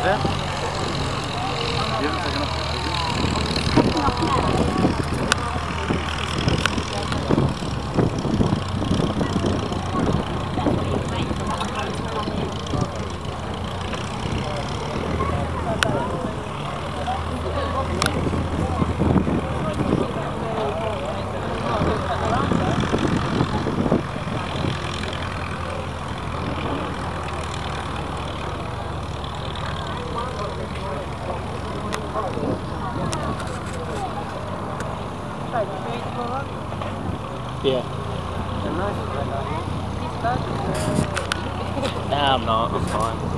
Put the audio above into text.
there? You haven't taken off yet, have you? Taking off now. Yeah. Nah, I'm not. I'm fine.